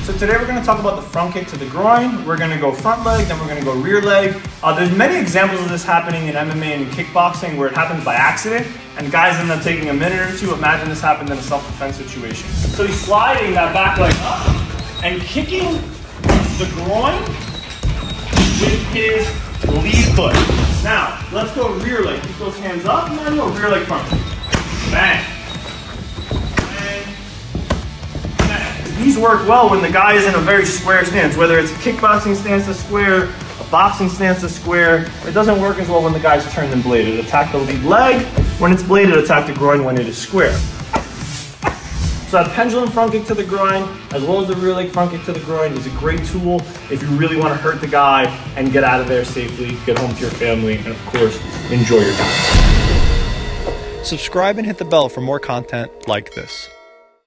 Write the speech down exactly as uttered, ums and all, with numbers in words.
So today we're going to talk about the front kick to the groin. We're going to go front leg, then we're going to go rear leg. Uh, there's many examples of this happening in M M A and kickboxing where it happens by accident and guys end up taking a minute or two. Imagine this happened in a self-defense situation. So he's sliding that back leg up and kicking the groin with his lead foot. Now, let's go rear leg. Keep those hands up and then go rear leg front. Bang. These work well when the guy is in a very square stance, whether it's a kickboxing stance to square, a boxing stance to square. It doesn't work as well when the guy's turned and bladed. Attack the lead leg. When it's bladed, attack the groin when it is square. So that pendulum front kick to the groin, as well as the rear leg front kick to the groin, is a great tool if you really want to hurt the guy and get out of there safely, get home to your family, and of course, enjoy your time. Subscribe and hit the bell for more content like this.